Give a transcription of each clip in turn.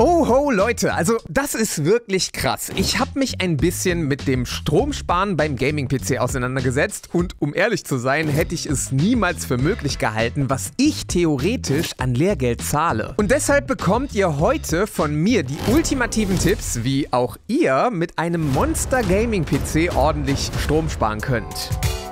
Oho Leute, also das ist wirklich krass. Ich habe mich ein bisschen mit dem Stromsparen beim Gaming-PC auseinandergesetzt und um ehrlich zu sein, hätte ich es niemals für möglich gehalten, was ich theoretisch an Lehrgeld zahle. Und deshalb bekommt ihr heute von mir die ultimativen Tipps, wie auch ihr mit einem Monster Gaming-PC ordentlich Strom sparen könnt.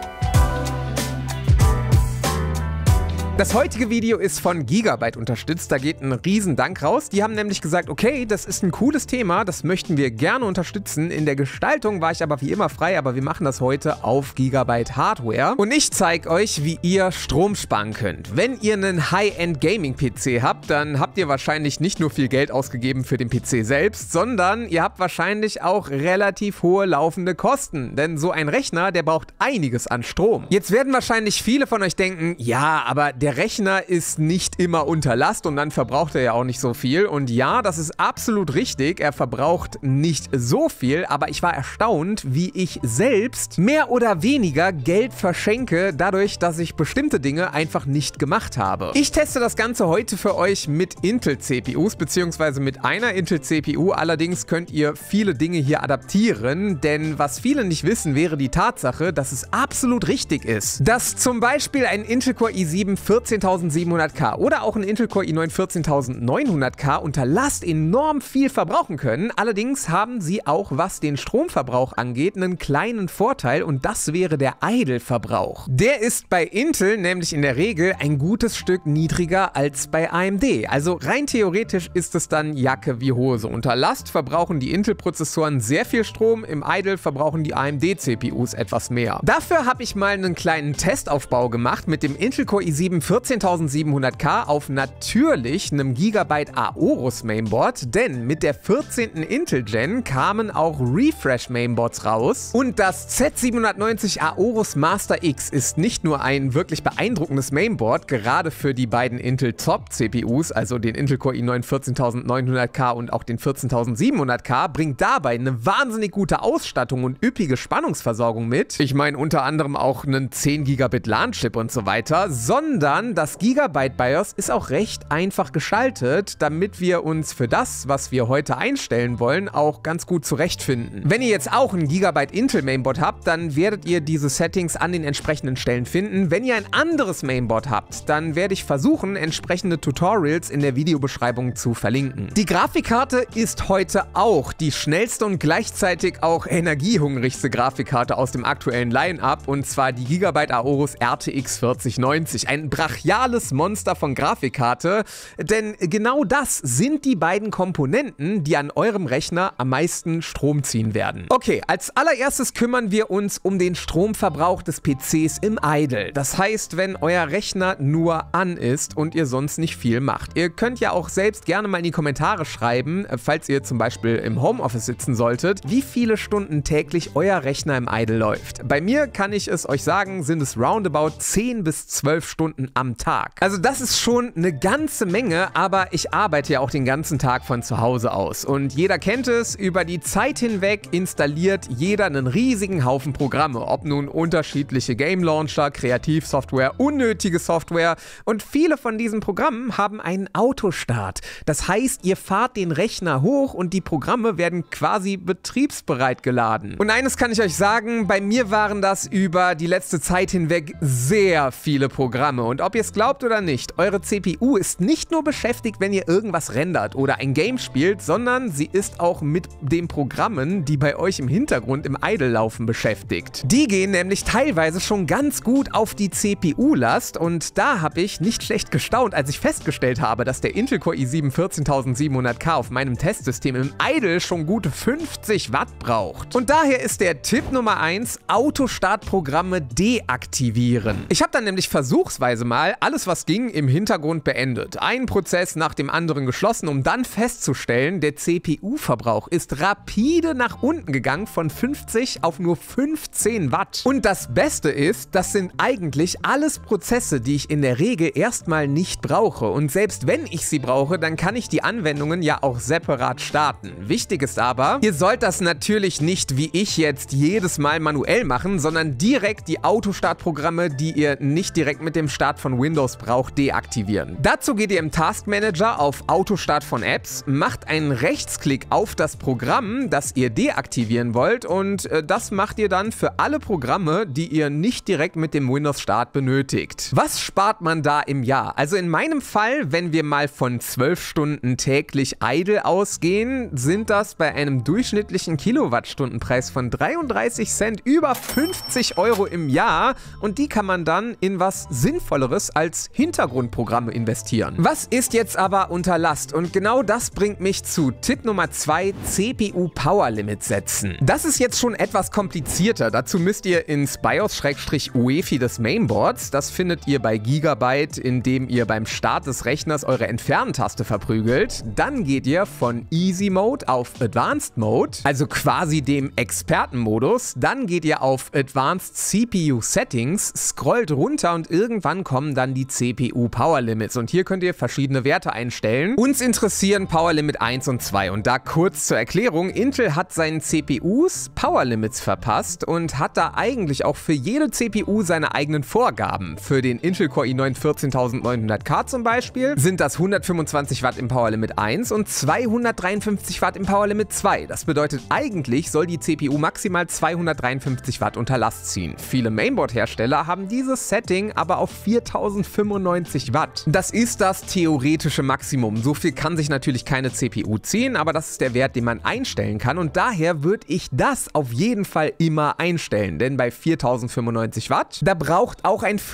Das heutige Video ist von Gigabyte unterstützt, da geht ein Riesendank raus. Die haben nämlich gesagt, okay, das ist ein cooles Thema, das möchten wir gerne unterstützen. In der Gestaltung war ich aber wie immer frei, aber wir machen das heute auf Gigabyte Hardware. Und ich zeige euch, wie ihr Strom sparen könnt. Wenn ihr einen High-End Gaming-PC habt, dann habt ihr wahrscheinlich nicht nur viel Geld ausgegeben für den PC selbst, sondern ihr habt wahrscheinlich auch relativ hohe laufende Kosten. Denn so ein Rechner, der braucht einiges an Strom. Jetzt werden wahrscheinlich viele von euch denken, ja, aber der Rechner ist nicht immer unter Last und dann verbraucht er ja auch nicht so viel. Und ja, das ist absolut richtig, er verbraucht nicht so viel, aber ich war erstaunt, wie ich selbst mehr oder weniger Geld verschenke, dadurch, dass ich bestimmte Dinge einfach nicht gemacht habe. Ich teste das Ganze heute für euch mit Intel-CPUs, beziehungsweise mit einer Intel-CPU. Allerdings könnt ihr viele Dinge hier adaptieren, denn was viele nicht wissen, wäre die Tatsache, dass es absolut richtig ist, dass zum Beispiel ein Intel Core i7 14700K oder auch ein Intel Core i9 14900K unter Last enorm viel verbrauchen können. Allerdings haben sie auch, was den Stromverbrauch angeht, einen kleinen Vorteil und das wäre der Idle-Verbrauch. Der ist bei Intel nämlich in der Regel ein gutes Stück niedriger als bei AMD. Also rein theoretisch ist es dann Jacke wie Hose. Unter Last verbrauchen die Intel-Prozessoren sehr viel Strom, im Idle verbrauchen die AMD-CPUs etwas mehr. Dafür habe ich mal einen kleinen Testaufbau gemacht mit dem Intel Core i7 14700K auf natürlich einem Gigabyte Aorus Mainboard, denn mit der 14. Intel Gen kamen auch Refresh Mainboards raus und das Z790 Aorus Master X ist nicht nur ein wirklich beeindruckendes Mainboard, gerade für die beiden Intel Top CPUs, also den Intel Core i9 14900K und auch den 14700K, bringt dabei eine wahnsinnig gute Ausstattung und üppige Spannungsversorgung mit. Ich meine unter anderem auch einen 10 Gigabit LAN-Chip und so weiter, sondern das Gigabyte BIOS ist auch recht einfach geschaltet, damit wir uns für das, was wir heute einstellen wollen, auch ganz gut zurechtfinden. Wenn ihr jetzt auch ein Gigabyte Intel Mainboard habt, dann werdet ihr diese Settings an den entsprechenden Stellen finden. Wenn ihr ein anderes Mainboard habt, dann werde ich versuchen, entsprechende Tutorials in der Videobeschreibung zu verlinken. Die Grafikkarte ist heute auch die schnellste und gleichzeitig auch energiehungrigste Grafikkarte aus dem aktuellen Line-Up, und zwar die Gigabyte Aorus RTX 4090. Ein brachiales Monster von Grafikkarte, denn genau das sind die beiden Komponenten, die an eurem Rechner am meisten Strom ziehen werden. Okay, als allererstes kümmern wir uns um den Stromverbrauch des PCs im Idle. Das heißt, wenn euer Rechner nur an ist und ihr sonst nicht viel macht. Ihr könnt ja auch selbst gerne mal in die Kommentare schreiben, falls ihr zum Beispiel im Homeoffice sitzen solltet, wie viele Stunden täglich euer Rechner im Idle läuft. Bei mir kann ich es euch sagen, sind es roundabout 10 bis 12 Stunden am Tag. Also das ist schon eine ganze Menge, aber ich arbeite ja auch den ganzen Tag von zu Hause aus. Und jeder kennt es, über die Zeit hinweg installiert jeder einen riesigen Haufen Programme. Ob nun unterschiedliche Game Launcher, Kreativsoftware, unnötige Software. Und viele von diesen Programmen haben einen Autostart. Das heißt, ihr fahrt den Rechner hoch und die Programme werden quasi betriebsbereit geladen. Und eines kann ich euch sagen, bei mir waren das über die letzte Zeit hinweg sehr viele Programme. Und ob ihr es glaubt oder nicht, eure CPU ist nicht nur beschäftigt, wenn ihr irgendwas rendert oder ein Game spielt, sondern sie ist auch mit den Programmen, die bei euch im Hintergrund im Idle laufen, beschäftigt. Die gehen nämlich teilweise schon ganz gut auf die CPU-Last und da habe ich nicht schlecht gestaunt, als ich festgestellt habe, dass der Intel Core i7 14700K auf meinem Testsystem im Idle schon gute 50 Watt braucht. Und daher ist der Tipp Nummer 1, Autostartprogramme deaktivieren. Ich habe dann nämlich versuchsweise mal alles, was ging, im Hintergrund beendet. Einen Prozess nach dem anderen geschlossen, um dann festzustellen, der CPU-Verbrauch ist rapide nach unten gegangen von 50 auf nur 15 Watt. Und das Beste ist, das sind eigentlich alles Prozesse, die ich in der Regel erstmal nicht brauche. Und selbst wenn ich sie brauche, dann kann ich die Anwendungen ja auch separat starten. Wichtig ist aber, ihr sollt das natürlich nicht wie ich jetzt jedes Mal manuell machen, sondern direkt die Autostartprogramme, die ihr nicht direkt mit dem Start Autostart von Windows braucht, deaktivieren. Dazu geht ihr im Task Manager auf Autostart von Apps, macht einen Rechtsklick auf das Programm, das ihr deaktivieren wollt, und das macht ihr dann für alle Programme, die ihr nicht direkt mit dem Windows-Start benötigt. Was spart man da im Jahr? Also in meinem Fall, wenn wir mal von 12 Stunden täglich idle ausgehen, sind das bei einem durchschnittlichen Kilowattstundenpreis von 33 Cent über 50 Euro im Jahr, und die kann man dann in was Sinnvolleres als Hintergrundprogramme investieren. Was ist jetzt aber unter Last? Und genau das bringt mich zu Tipp Nummer 2, CPU Power Limit setzen. Das ist jetzt schon etwas komplizierter. Dazu müsst ihr ins BIOS/UEFI des Mainboards. Das findet ihr bei Gigabyte, indem ihr beim Start des Rechners eure Entfernen-Taste verprügelt. Dann geht ihr von Easy Mode auf Advanced Mode, also quasi dem Expertenmodus. Dann geht ihr auf Advanced CPU Settings, scrollt runter und irgendwann kommen dann die CPU Power Limits. Und hier könnt ihr verschiedene Werte einstellen. Uns interessieren Power Limit 1 und 2. Und da kurz zur Erklärung: Intel hat seinen CPUs Power Limits verpasst und hat da eigentlich auch für jede CPU seine eigenen Vorgaben. Für den Intel Core i9 14900K zum Beispiel sind das 125 Watt im Power Limit 1 und 253 Watt im Power Limit 2. Das bedeutet, eigentlich soll die CPU maximal 253 Watt unter Last ziehen. Viele Mainboard-Hersteller haben dieses Setting aber auf 4095 Watt. Das ist das theoretische Maximum. So viel kann sich natürlich keine CPU ziehen, aber das ist der Wert, den man einstellen kann, und daher würde ich das auf jeden Fall immer einstellen, denn bei 4095 Watt, da braucht auch ein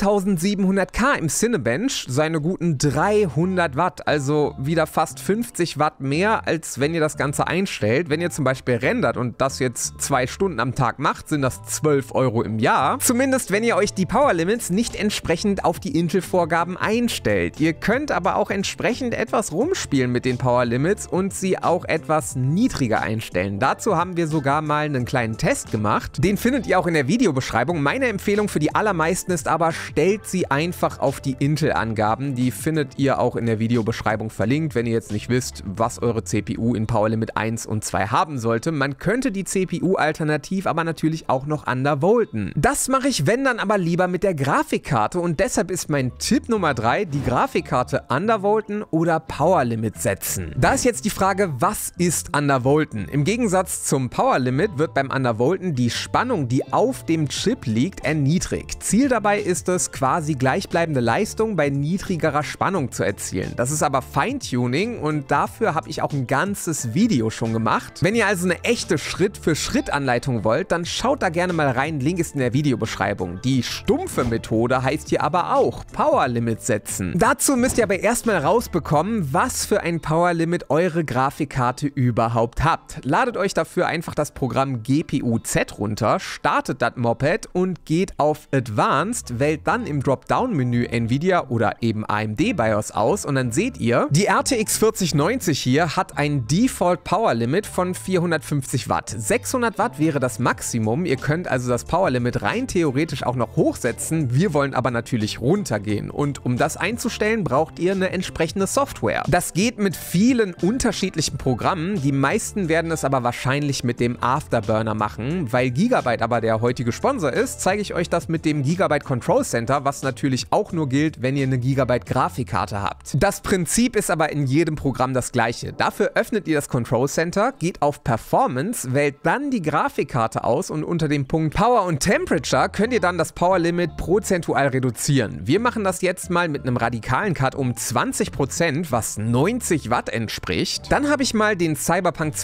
14700K im Cinebench seine guten 300 Watt, also wieder fast 50 Watt mehr, als wenn ihr das Ganze einstellt. Wenn ihr zum Beispiel rendert und das jetzt 2 Stunden am Tag macht, sind das 12 Euro im Jahr. Zumindest wenn ihr euch die Power Limits nicht entsprechend auf die Intel-Vorgaben einstellt. Ihr könnt aber auch entsprechend etwas rumspielen mit den Power Limits und sie auch etwas niedriger einstellen. Dazu haben wir sogar mal einen kleinen Test gemacht. Den findet ihr auch in der Videobeschreibung. Meine Empfehlung für die allermeisten ist aber, stellt sie einfach auf die Intel-Angaben. Die findet ihr auch in der Videobeschreibung verlinkt, wenn ihr jetzt nicht wisst, was eure CPU in Power Limit 1 und 2 haben sollte. Man könnte die CPU alternativ aber natürlich auch noch undervolten. Das mache ich, wenn dann, aber lieber mit der Grafikkarte, und deshalb ist mein Tipp Nummer 3, die Grafikkarte undervolten oder Power Limit setzen. Da ist jetzt die Frage, was ist undervolten? Im Gegensatz zum Power Limit wird beim Undervolten die Spannung, die auf dem Chip liegt, erniedrigt. Ziel dabei ist es, quasi gleichbleibende Leistung bei niedrigerer Spannung zu erzielen. Das ist aber Feintuning, und dafür habe ich auch ein ganzes Video schon gemacht. Wenn ihr also eine echte Schritt-für-Schritt-Anleitung wollt, dann schaut da gerne mal rein, Link ist in der Videobeschreibung. Die stumpfe Methode heißt hier aber auch Power Limit setzen. Dazu müsst ihr aber erstmal rausbekommen, was für ein Power Limit eure Grafikkarte überhaupt habt. Ladet euch dafür einfach das Programm GPU-Z runter, startet das Moped und geht auf Advanced, wählt dann im Dropdown-Menü Nvidia oder eben AMD BIOS aus, und dann seht ihr, die RTX 4090 hier hat ein Default Power Limit von 450 Watt. 600 Watt wäre das Maximum. Ihr könnt also das Power Limit rein theoretisch auch noch hochsetzen. Wir wollen aber natürlich runtergehen, und um das einzustellen, braucht ihr eine entsprechende Software. Das geht mit vielen unterschiedlichen Programmen. Die meisten werden es aber wahrscheinlich mit dem Afterburner machen. Weil Gigabyte aber der heutige Sponsor ist, zeige ich euch das mit dem Gigabyte Control Center, was natürlich auch nur gilt, wenn ihr eine Gigabyte Grafikkarte habt. Das Prinzip ist aber in jedem Programm das gleiche. Dafür öffnet ihr das Control Center, geht auf Performance, wählt dann die Grafikkarte aus, und unter dem Punkt Power und Temperature könnt ihr dann das Power Limit prozentual reduzieren. Wir machen das jetzt mal mit einem radikalen Cut um 20%, was 90 Watt entspricht. Dann habe ich mal den Cyberpunk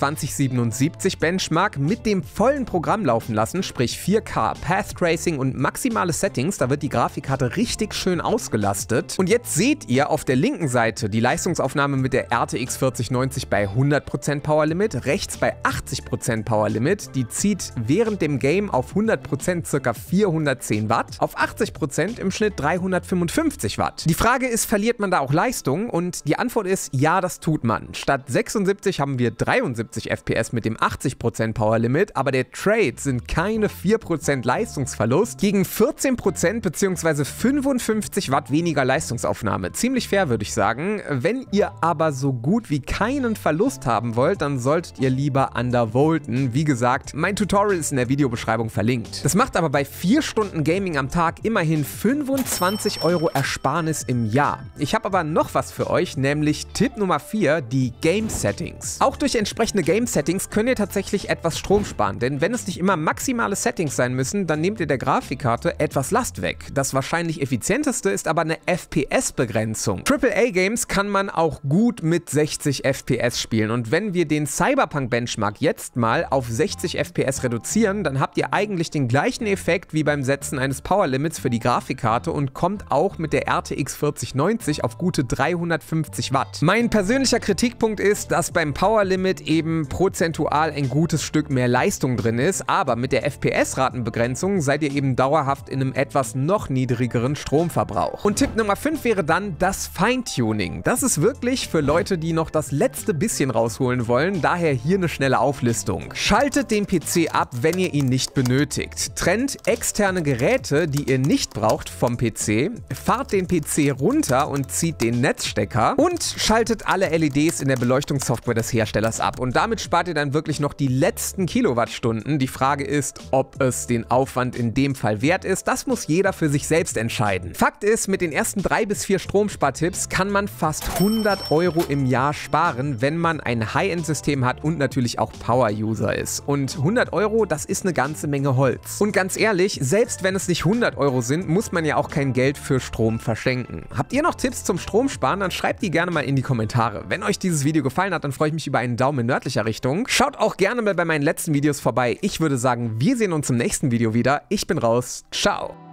2077 Benchmark mit dem vollen Programm laufen lassen, sprich 4K, Path Tracing und maximale Settings. Da wird die Grafikkarte richtig schön ausgelastet. Und jetzt seht ihr auf der linken Seite die Leistungsaufnahme mit der RTX 4090 bei 100% Power Limit, rechts bei 80% Power Limit. Die zieht während dem Game auf 100% ca. 410 Watt, auf 80% im Schnitt 355 Watt. Die Frage ist, verliert man da auch Leistung? Und die Antwort ist, ja, das tut man. Statt 76 haben wir 73 FPS mit dem 80% Power Limit, aber der Trade sind keine 4% Leistungsverlust gegen 14% bzw. 55 Watt weniger Leistungsaufnahme. Ziemlich fair, würde ich sagen. Wenn ihr aber so gut wie keinen Verlust haben wollt, dann solltet ihr lieber undervolten. Wie gesagt, mein Tutorial ist in der Videobeschreibung verlinkt. Das macht aber bei 4 Stunden Gaming am Tag immerhin 25 € Ersparnis im Jahr. Ich habe aber noch was für euch, nämlich Tipp Nummer 4, die Game Settings. Auch durch entsprechende Game Settings könnt ihr tatsächlich etwas Strom sparen, denn wenn es nicht immer maximale Settings sein müssen, dann nehmt ihr der Grafikkarte etwas Last weg. Das wahrscheinlich effizienteste ist aber eine FPS-Begrenzung. AAA-Games kann man auch gut mit 60 FPS spielen und wenn wir den Cyberpunk-Benchmark jetzt mal auf 60 FPS reduzieren, dann habt ihr eigentlich den gleichen Effekt wie beim Setzen eines Power Limits für die Grafikkarte und kommt auch mit der RTX 4090 auf gute 350 Watt. Mein persönlicher Kritikpunkt ist, dass beim Power Limit eben prozentual ein gutes Stück mehr Leistung drin ist, aber mit der FPS-Ratenbegrenzung seid ihr eben dauerhaft in einem etwas noch niedrigeren Stromverbrauch. Und Tipp Nummer 5 wäre dann das Feintuning. Das ist wirklich für Leute, die noch das letzte bisschen rausholen wollen, daher hier eine schnelle Auflistung. Schaltet den PC ab, wenn ihr ihn nicht benötigt. Trennt externe Geräte, die ihr nicht braucht, vom PC. Fahrt den PC runter und zieht den Netzstecker und schaltet alle LEDs in der Beleuchtungssoftware des Herstellers ab. Und damit spart ihr dann wirklich noch die letzten Kilowattstunden. Die Frage ist, ob es den Aufwand in dem Fall wert ist. Das muss jeder für sich selbst entscheiden. Fakt ist, mit den ersten 3 bis 4 Stromspartipps kann man fast 100 € im Jahr sparen, wenn man ein High-End-System hat und natürlich auch Power-User ist. Und 100 €, das ist eine ganze Menge Holz. Und ganz ehrlich, selbst wenn es nicht 100 € sind, muss man ja auch kein Geld für Strom verschenken. Habt ihr noch Tipps zum Stromsparen? Dann schreibt die gerne mal in die Kommentare. Wenn euch dieses Video gefallen hat, dann freue ich mich über einen Daumen in nördlicher Richtung. Schaut auch gerne mal bei meinen letzten Videos vorbei. Ich würde sagen, wir sehen uns im nächsten Video wieder. Ich bin raus. Ciao.